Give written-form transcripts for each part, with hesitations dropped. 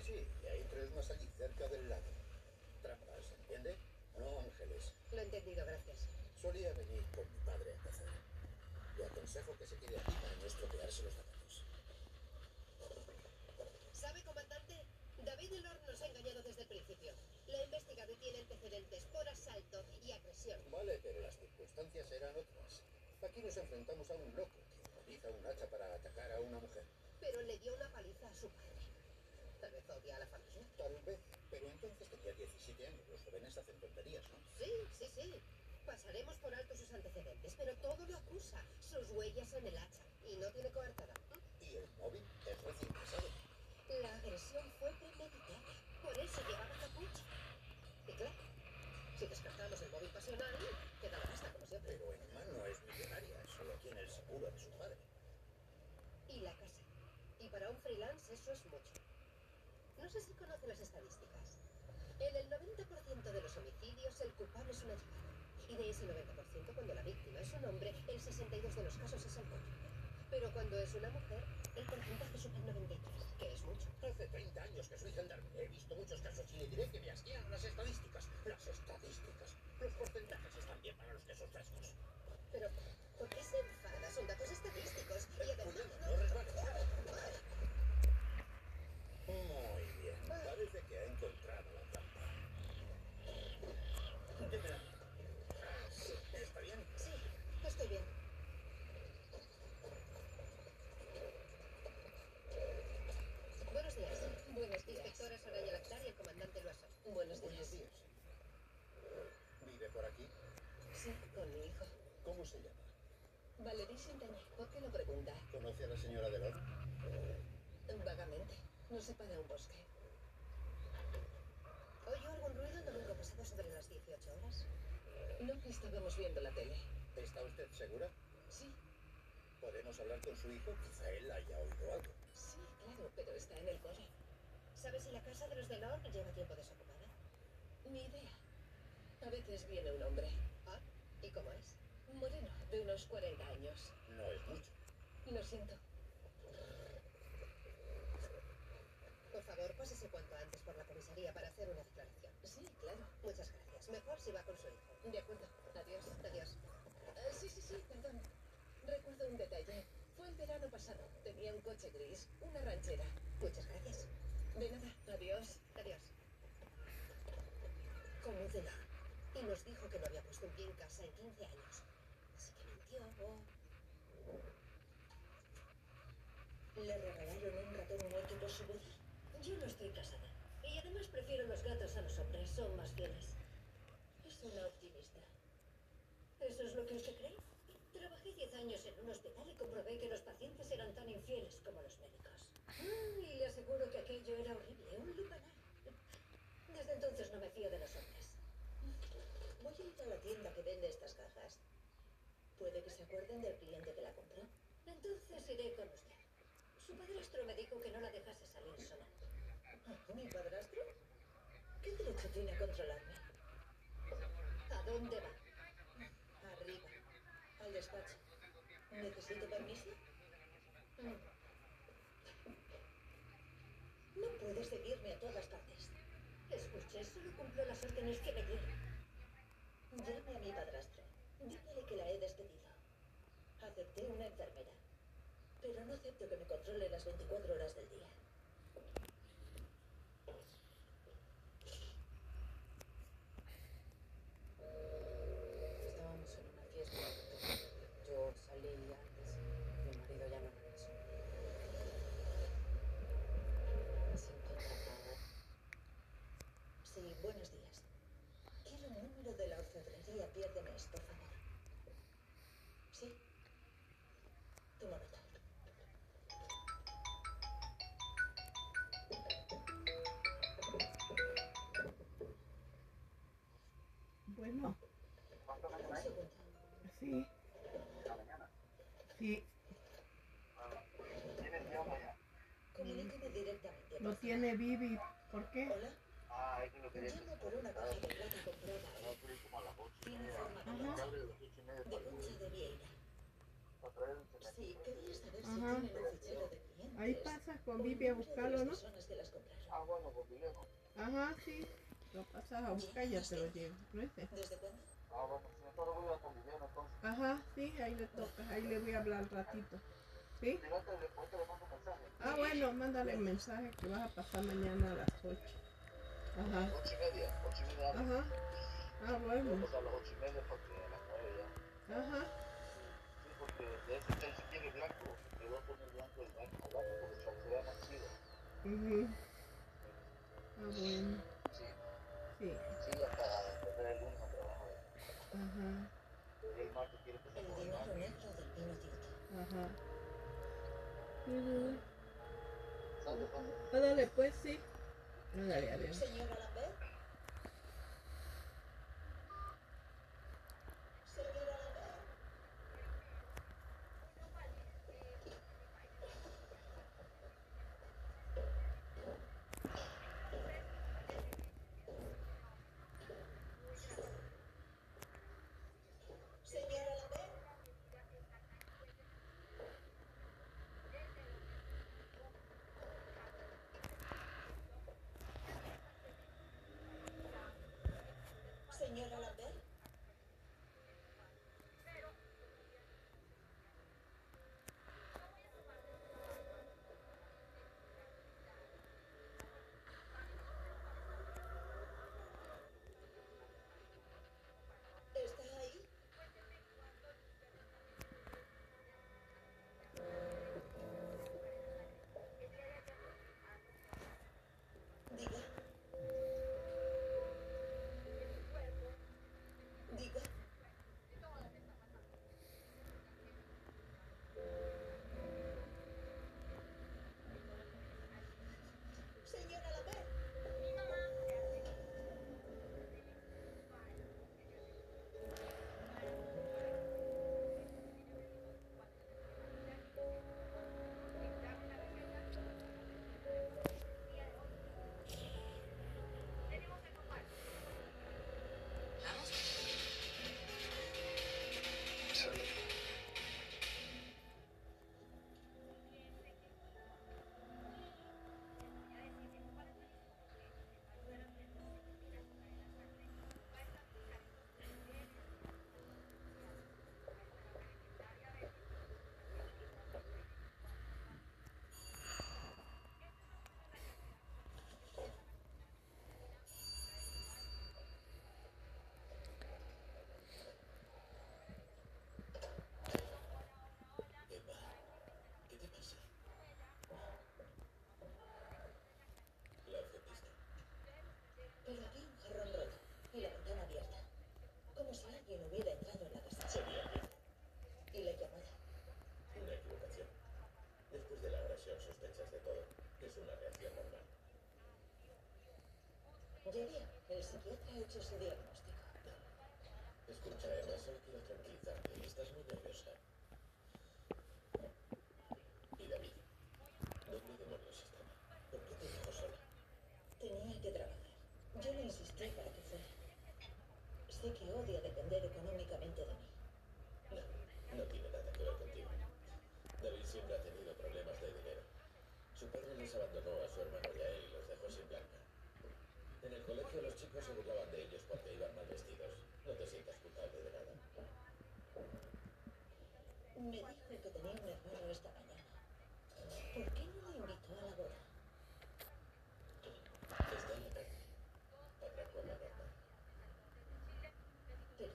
Sí, y hay tres más allí, cerca del lago. Trampas, ¿entiende? No ángeles. Lo he entendido, gracias. Solía venir con mi padre a cazar. Le aconsejo que se quede aquí para no estropearse los zapatos. ¿Sabe, comandante? David Delord nos ha engañado desde el principio. La investigada tiene antecedentes por asalto y agresión. Vale, pero las circunstancias eran otras. Aquí nos enfrentamos a un loco que utiliza un hacha para atacar a una mujer. Pero le dio una paliza a su padre. Tal vez odia a la familia. Tal vez, pero entonces tenía 17 años. Los jóvenes hacen tonterías, ¿no? Sí. Pasaremos por alto sus antecedentes, pero todo lo acusa. Sus huellas en el hacha. Y no tiene coartada. Y el móvil es recién casado. La agresión fue premeditada. Por eso llevaba capucha. Y claro, si descartamos el móvil pasional, queda la pasta, como siempre. Pero Emma no es millonaria, solo tiene el seguro de su padre. Y la casa. Y para un freelance eso es mucho. No sé si conoce las estadísticas. En el 90% de los homicidios el culpable es una chica. Y de ese 90%, cuando la víctima es un hombre, el 62% de los casos es alcohólico. Pero cuando es una mujer, el porcentaje supera el 93%, que es mucho. Hace 30 años que soy gendarme. He visto muchos casos y le diré que me asquean las estadísticas. Las estadísticas. Los porcentajes están bien para los quesos frescos. Pero, ¿por qué se enfada? Son datos estadísticos. Y además... No resbales. Muy bien. Parece que ha encontrado la trampa. Déjela. Sí, ¿está bien? Sí, estoy bien. Buenos días. Buenos días. Inspectora Soraya Lactar y el comandante Loason. Buenos Buenos días. días. ¿Vive por aquí? Sí, con mi hijo. ¿Cómo se llama? Valerie Sintañé. ¿Por qué lo pregunta? ¿Conoce a la señora Delord? Vagamente. Nos separa un bosque. ¿Oyó algún ruido el domingo pasado sobre las 18 horas? No, estábamos viendo la tele. ¿Está usted segura? Sí, ¿Podemos hablar con su hijo? Quizá él haya oído algo. sí, claro, pero está en el cole. ¿Sabe si la casa de los Delord lleva tiempo desocupada? Ni idea. A veces viene un hombre. Ah, ¿y cómo es? Moreno, de unos 40 años. No es mucho. Lo siento. Por favor, pásese cuanto antes por la comisaría para hacer una declaración. Sí, claro. Muchas gracias. Mejor si va con su hijo. De acuerdo. Adiós. Adiós. Sí, perdón. Recuerdo un detalle. Fue el verano pasado. Tenía un coche gris, una ranchera. Muchas gracias. De nada. Adiós. Adiós. Como Delord. Y nos dijo que no había puesto un pie en casa en 15 años. Así que mintió o... Le regalaron un ratón muerto por su boda. Yo no estoy casada. Y además prefiero los gatos a los hombres. Son más fieles. Es una optimista. ¿Eso es lo que usted cree? Trabajé 10 años en un hospital y comprobé que los pacientes eran tan infieles como los médicos. Y le aseguro que aquello era horrible, un lupanar. Desde entonces no me fío de los hombres. Voy a ir a la tienda que vende estas cajas. Puede que se acuerden del cliente que la compró. Entonces iré con usted. Su padrastro me dijo que no la dejase salir sola. ¿Mi padrastro? ¿Qué derecho tiene a controlarme? ¿A dónde va? Arriba, al despacho. ¿Necesito permiso? No puede seguirme a todas partes. Escuche, solo cumplo las órdenes que me dieron. Llame a mi padrastro. Dígale que la he despedido. Acepté una enfermera. Pero no acepto que me controle las 24 horas del día. Estábamos en una fiesta. Yo salí antes. Mi marido ya no regresó. Me siento atrapada. Sí, buenos días. Quiero el número de la orfebrería Piérdemes, por favor. ¿Sí? Tomo nota. Bueno, Un segundo. sí, sí, Comuníqueme directamente. por lo favor. tiene Vivi. ¿Por qué? Hola. Llamo por una caja de plata comprada. Tiene forma de concha de vieira. Sí, quería saber si Ajá. tienen un fichero de clientes. Ahí pasas con Vivi a buscarlo, ¿no? Personas que las compraron. Ah, bueno, pues Vilego. Ajá, sí. Lo pasas a buscar y ya te lo llevo, ¿no es? ¿Desde cuándo? Ah, bueno, si yo todo voy a con Viviana, entonces. Ajá, sí, ahí le toca. Ahí le voy a hablar al ratito. ¿Sí? Fíjate, después te le mando un mensaje. Ah, bueno, mándale mensaje que vas a pasar mañana a las 8. Ajá, 8:30 hablo. ajá. Ah, Voy a bueno. pasar a las 8:30 porque a las 9 ya. Ajá. Sí, porque de ese está si quiere blanco. Le voy a poner blanco el blanco porque se vea más chido. Mhm. Ah, bueno. Sí, Sí. sí, hasta empezar el lunes a trabajar. Ajá. Y el martes quiere empezar El con el dinero martes. negro del vino tinto. Ajá. Ujú. ¿Sabes? Ándale, pues sí. Ándale, adiós. Señora Lambert. Señora Lambert. Señora Lambert. Señora Lambert. ¿Está ahí? Diga. Diga. Señora Lambert. ¿Qué te pasa? La ofendiste. Pero había un jarrón roto y la ventana abierta. Como si alguien hubiera entrado en la casa. Sería Y la llamada. una equivocación. Después de la agresión sospechas de todo. Es una reacción normal. Yeria, el psiquiatra ha hecho su diagnóstico. Escucha, Emma, solo quiero tranquilizarte. Estás muy nerviosa. Y David, ¿dónde demonios estaba? ¿Por qué te dejó sola? Tenía que trabajar. Yo le insistí para que fuera. Sé que odia depender económicamente de mí. No tiene nada que ver contigo. David siempre ha tenido problemas de dinero. Su padre les abandonó a su hermano y a él y los dejó sin blanca. En el colegio los chicos se burlaban de ellos porque iban mal vestidos. No te sientas culpable de nada. Me dijo que tenía un hermano esta mañana. ¿Por qué no le invitó a la boda? Está en la calle. Atracó a la norma. Pero,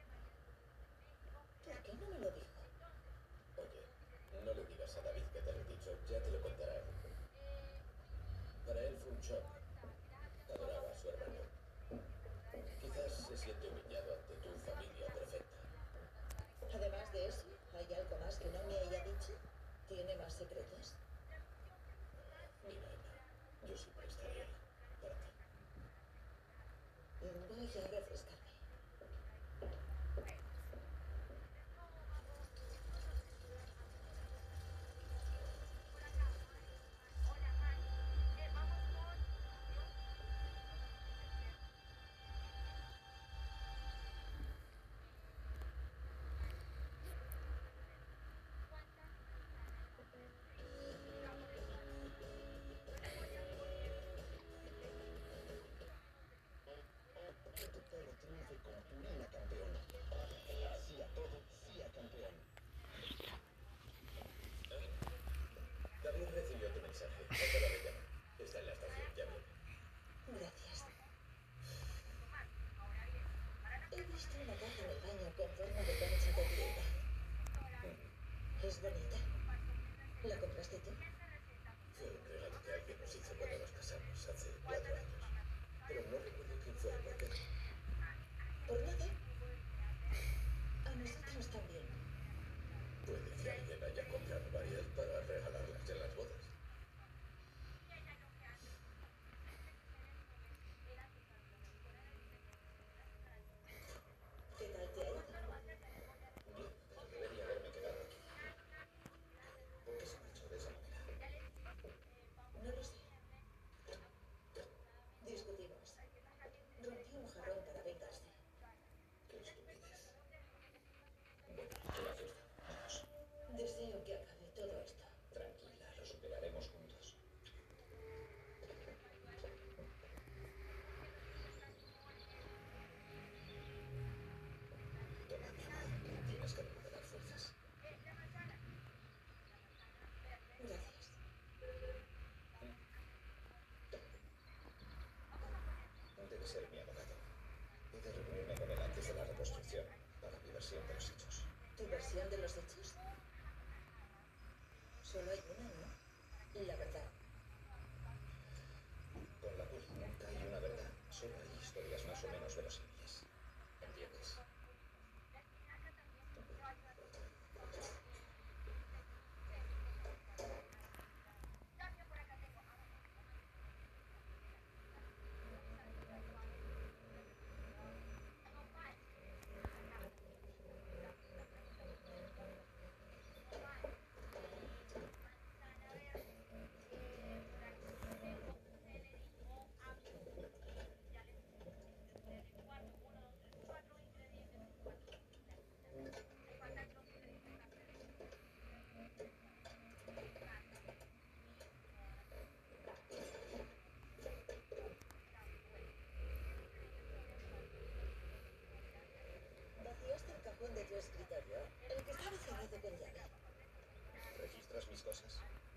¿por qué no me lo dijo? Oye, no le digas a David que te lo he dicho. Ya te lo contará. Para él fue un shock. Adoraba a su hermano. Quizás se siente humillado ante tu familia perfecta. Además de eso, ¿hay algo más que no me haya dicho? ¿Tiene más secretos? Mira, Emma, yo siempre estaré ahí para ti. Voy a refrescarme. Fue un regalo que alguien nos hizo cuando nos casamos hace 4 años. Pero no recuerdo quién fue, ¿por qué? Por nada. A nosotros también. Puede que alguien haya comprado varias para regalarlas en las bodas. ¿Qué tal te ha ido? Bien, pero debería haberme quedado aquí. ¿Por qué se marchó de esa manera? No lo sé. Discutimos. Rompió un jarrón para vengarse. Qué estupidez. Bueno, la fiesta. Vamos. Deseo que acabe todo esto. Tranquila, lo superaremos juntos. Toma, mi amor. Tienes que recuperar fuerzas. Gracias. Debe ser mi abogado. He de reunirme con él antes de la reconstrucción, para mi versión de los hechos. ¿Tu versión de los hechos? Solo hay una, ¿no? La verdad. Con la poli nunca hay una verdad. Solo hay historias más o menos verosímiles. ¿Entiendes? Vaciaste el cajón de tu escritorio, el que estaba cerrado con llave. ¿Registras mis cosas?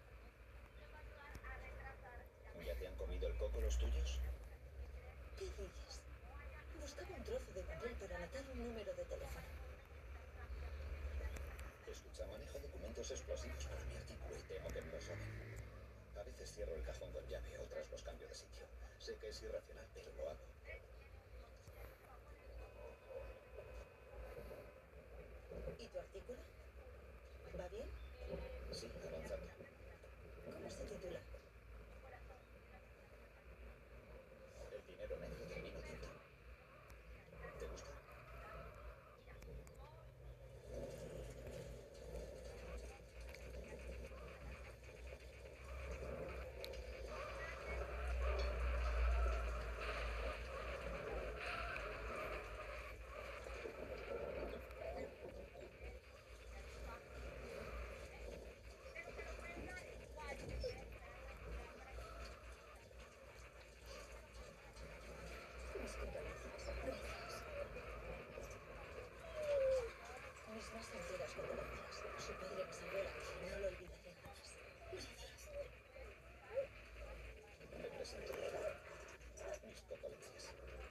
¿Ya te han comido el coco los tuyos? ¿Qué dices? Buscaba un trozo de papel para anotar un número de teléfono. Escucha, manejo documentos explosivos para mi artículo y temo que me los roben. A veces cierro el cajón con llave, otras los cambio de sitio. Sé que es irracional, pero lo hago. ¿Y tu artículo? ¿Va bien? Sí, avanzando. ¿Cómo se titula? El dinero negro del vino tinto. ¿Te gusta? Mis condolencias. Gracias. Mis más sinceras condolencias. Su padre me salvó la vida. No lo olvidaré jamás. Gracias. Me presento. Mis condolencias.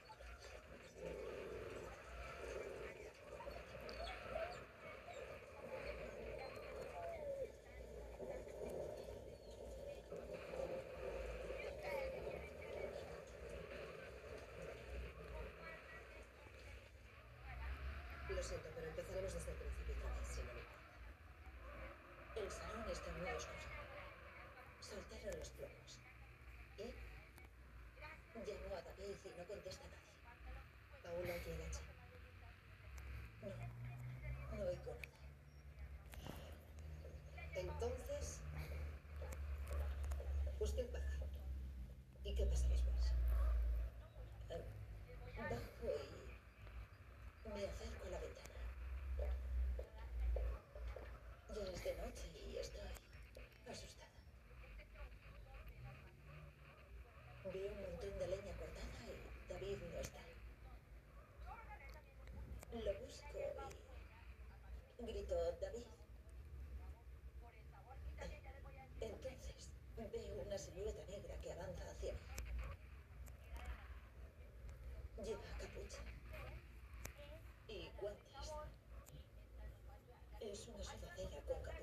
Lo siento, pero empezaremos desde el principio otra vez, si no me importa. El salón está muy oscuro. Saltaron los plomos. ¿Y? Llamó a David y no contesta a nadie. Aún no hay quien eche. No oigo nada. Entonces, usted baja. ¿Y qué pasa después? Bajo y me acerco a la ventana. Ya es de noche y estoy asustada. Veo un montón de leña cortada y David no está. Lo busco y grito, David. Entonces veo una silueta negra que avanza hacia mí. Lleva capucha y guantes. Es una sudadera con capucha.